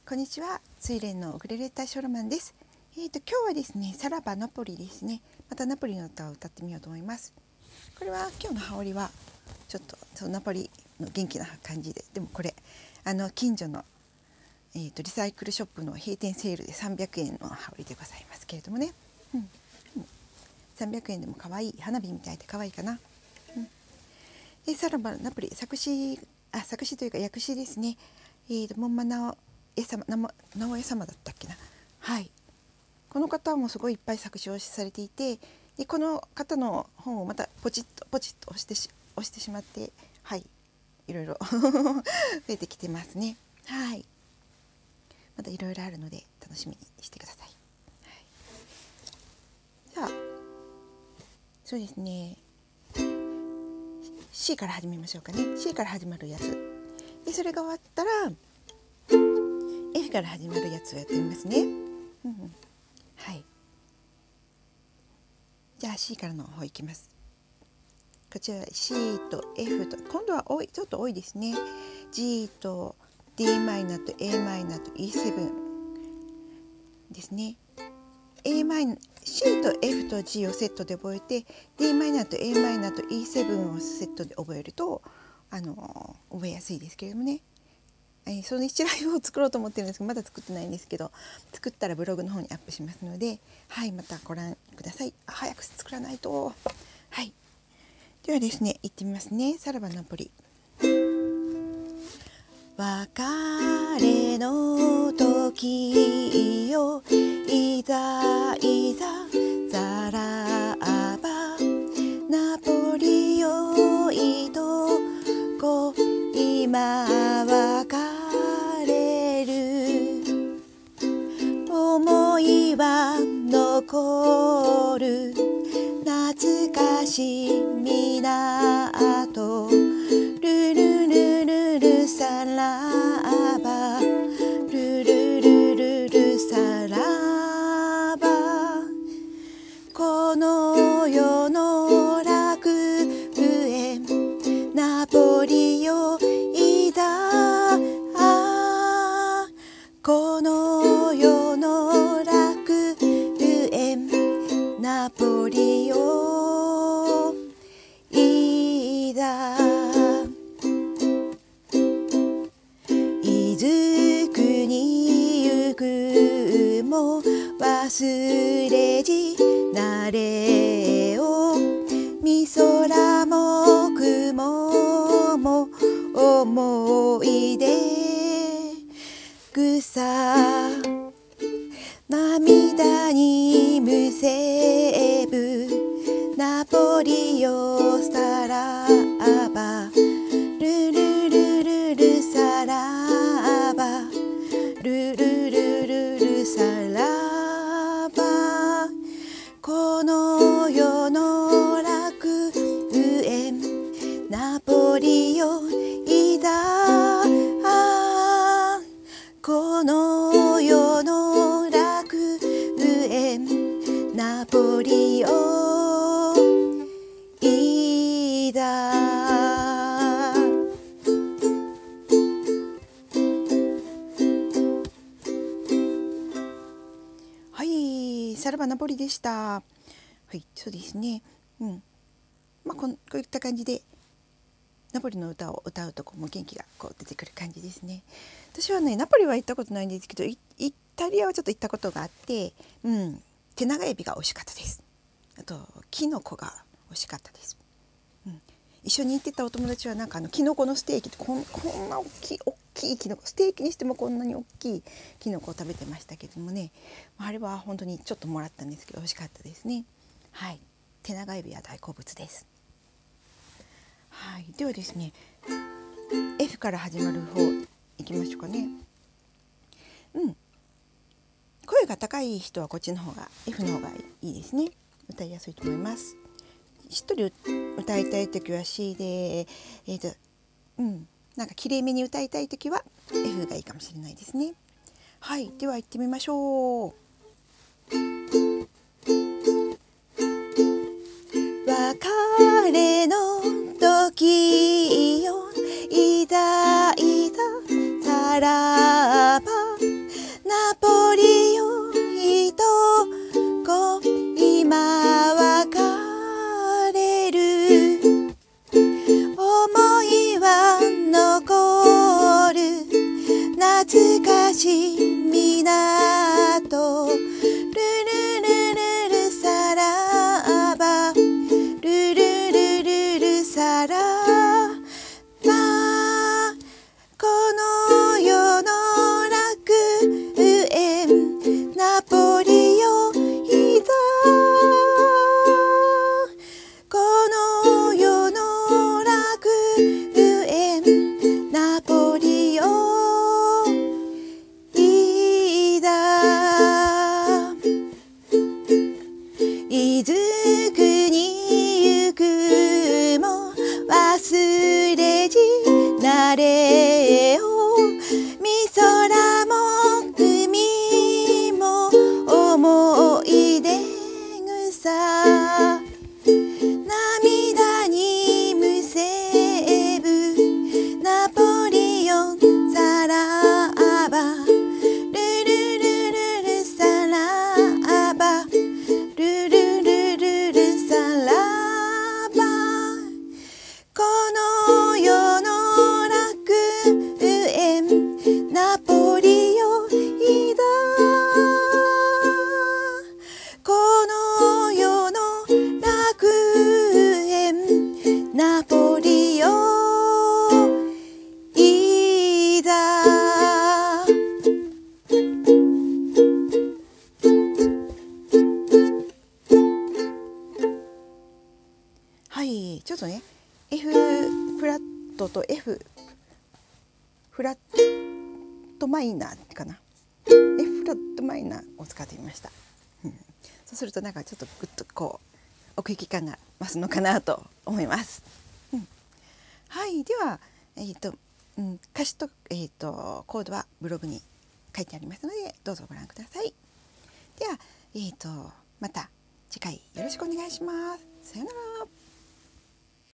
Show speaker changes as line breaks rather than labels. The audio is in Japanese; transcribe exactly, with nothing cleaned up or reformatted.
こんにちは、睡蓮のウクレレ隊ショロマンです。えーと今日はですね、さらばナポリですね。またナポリの歌を歌ってみようと思います。これは今日の羽織はちょっとそのナポリの元気な感じで、でもこれあの近所のえーとリサイクルショップの閉店セールでさんびゃくえんの羽織でございますけれどもね。うん、うん、さんびゃくえんでも可愛い花火みたいで可愛いかな。うん、でさらばナポリ作詞あ作詞というか訳詞ですね。えーと門馬直江様直江様だったっけな。はい。この方もすごいいっぱい作詞をされていて、でこの方の本をまたポチッとポチッと押してし押してしまって、はい、いろいろ増えてきてますね。はい。またいろいろあるので楽しみにしてください。はい、じゃあそうですね。C から始めましょうかね。C から始まるやつ。でそれが終わったら F から始まるやつをやってみますね。うんうん、はい。じゃあ C からの方いきます。こちら C と F と今度は多いちょっと多いですね。G と ディー マイナーと エー マイナーと イーセブン ですね。A マイナー C と F と G をセットで覚えて ディー マイナーと エー マイナーと イーセブン をセットで覚えるとあの覚えやすいですけれどもね。えー、その一覧を作ろうと思ってるんですけどまだ作ってないんですけど、作ったらブログの方にアップしますので、はい、またご覧ください。早く作らないと。はい、ではですね、行ってみますね。さらばナポリ。別れの時よ、いざいざさらばナポリよ、いとこ今別れる、思いは残る懐かしい港、ルルルルルさらば、ルルルルルさらば、この世の楽園ナポリよ、いざあ、この世の楽園ナポリよ、いざ伊豆国行くも忘れじなれを、み空も雲も思い出草、涙にむせぶナポリよさらば、ルルルルルさらば、ルルルルルさらば、この世の楽園ナポリよ、いざあ、この世の楽園ナポリよ、いざ。はい、さらばナポリでした。はい、そうですね。うん。まあこんこういった感じでナポリの歌を歌うとこうも元気がこう出てくる感じですね。私はねナポリは行ったことないんですけど、イタリアはちょっと行ったことがあって、うん、手長エビが美味しかったです。あとキノコが美味しかったです。うん、一緒に行ってたお友達はなんかあのキノコのステーキってこんこんな大きい大きいキノコ、ステーキにしてもこんなに大きいキノコを食べてましたけどもね、あれは本当にちょっともらったんですけど美味しかったですね。はい、手長エビは大好物です。はい、ではですね F から始まる方いきましょうかね。うん、声が高い人はこっちの方が F の方がいいですね。歌いやすいと思います。一人歌いたい時は C で、えーとうん、なんかきれいめに歌いたい時は F がいいかもしれないですね。はい、では行ってみましょう。別れの時よ、いざいざさらばナポリオンとこ今別れる思いは残る懐かしい港ルルルルルさらばルルルルルさらばこの世の楽園ナポリオンだこの世の楽園ナポリオンだいずくに行くも忘れじなれよみ空も海も思い出草涙にむせぶナポリオンさらばルルルルルさらばルルルルルさらばこの世の楽園ナポリオンだこの世の楽園ナポリオンだはいちょっとね F フラットと F フラットマイナーかな F フラットマイナーを使ってみました、うん、そうするとなんかちょっとグッとこう奥行き感が増すのかなと思います、うん、はいではえっ、ー、と、うん、歌詞と,、えー、とコードはブログに書いてありますのでどうぞご覧ください。では、えー、とまた次回よろしくお願いします。さようなら。